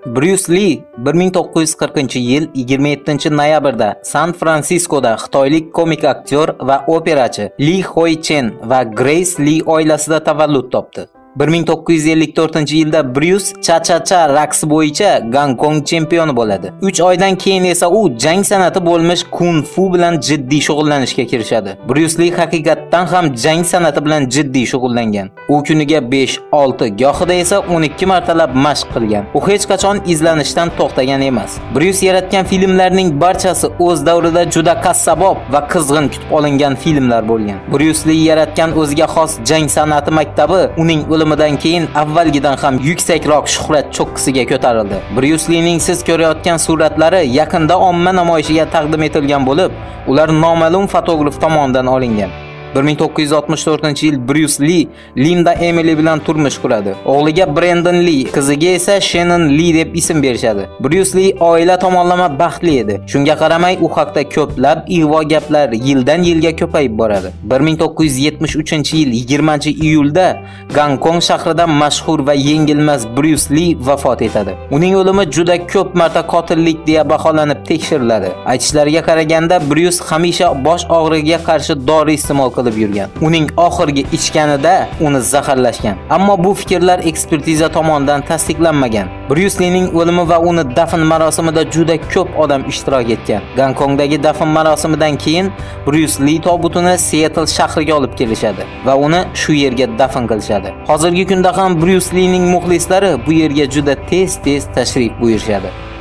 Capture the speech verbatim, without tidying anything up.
Bryus Li bir ming to'qqiz yuz qirqinchi yil yigirma yettinchi noyabrda San-Fransiskoda xitoylik komik aktyor va operachi Li Hoi Chen va Grace Li oilasida tavallud topdi. bir ming to'qqiz yuz ellik to'rtinchi yilda Bryus cha-cha-cha raqsi bo'yicha Gonkong chempioni bo'ladi. uch oydan keyin esa u jang san'ati bo'lmish kung fu bilan jiddiy shug'ullanishga kirishadi. Bryus Li haqiqatdan ham jang san'ati bilan jiddiy shug'ullangan. U kuniga besh olti, gohida esa o'n ikki martalab mashq qilgan. U hech qachon izlanishdan to'xtagan emas. Bryus yaratgan filmlarning barchasi o'z davrida juda qassabob va qizg'in kutib olingan filmlar bo'lgan. Bryus Li yaratgan o'ziga xos jang san'ati maktabi uning o'limidan keyin avvalgidan ham yuksakroq shuhrat cho'qqisiga ko'tarildi. Bryus Lining siz ko'rayotgan suratlari yaqinda omma namoyishiga taqdim etilgan bo'lib, ular noma'lum fotograf tomonidan olingan. bir ming to'qqiz yuz oltmish to'rtinchi yil Bryus Li Linda Emily bilan turmush quradi. O'g'liga Brandon Li, qiziga esa Shannon Li deb ism berishadi. Bryus Li oila tomonlama baxtli edi. Shunga qaramay, u haqda ko'plab ig'vo gaplar yildan yilga ko'payib boradi. bir ming to'qqiz yuz yetmish uchinchi yil yigirmanchi iyulda Gonkong shahrida mashhur va yengilmas Bryus Li vafot etadi. Uning o'limi juda ko'p marta qotillik deya baholanib tekshiriladi. Aytishlariga qaraganda Bryus hamisha bosh og'rig'iga qarshi dori iste'mol qilib yurgan. Uning oxirgi ichganida uni zaharlashgan. Ammo bu fikrlar ekspertiza tomonidan tasdiqlanmagan. Bryus Lining o'limi va uni dafn marosimida juda ko'p odam ishtirok etgan. Gonkongdagi dafn marosimidan keyin Bryus Li tobutini Seattle shahriga olib kelishadi va uni shu yerga dafn qilishadi. Hozirgi kunda ham Bryus Lining muxlislari bu yerga juda tez-tez tashrif buyurishadi.